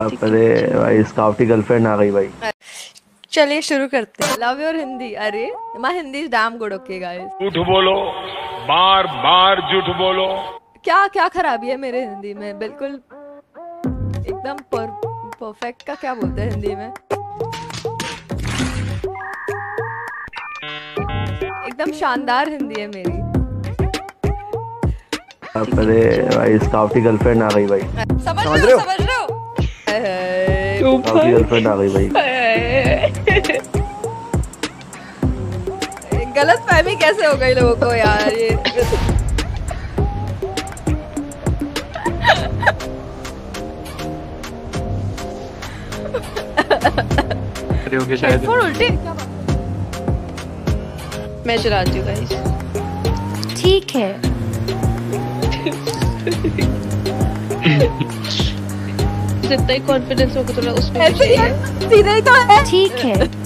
अरे भाई स्काउट की गर्लफ्रेंड आ गई भाई। चलिए शुरू करते हैं। Love your Hindi. अरे my Hindi is damn good. Okay guys, झूठ बोलो, बार बार झूठ बोलो। क्या क्या खराबी है मेरे हिंदी में? बिल्कुल एकदम परफेक्ट का क्या बोलते हैं हिंदी में? एकदम शानदार हिंदी है मेरी। अरे भाई स्काउट की गर्लफ्रेंड आ गई भाई। समझ रहे हो? स्काउट की गर्लफ्रेंड आ गई भाई। गलत फहमी कैसे हो गई लोगों को यार ये। शायद उल्टी मैं चलाती हूँ गाइस। ठीक है। जितना ही कॉन्फिडेंस होगा थोड़ा उसमें ऐसे ही सीधा ही तो है। ठीक है।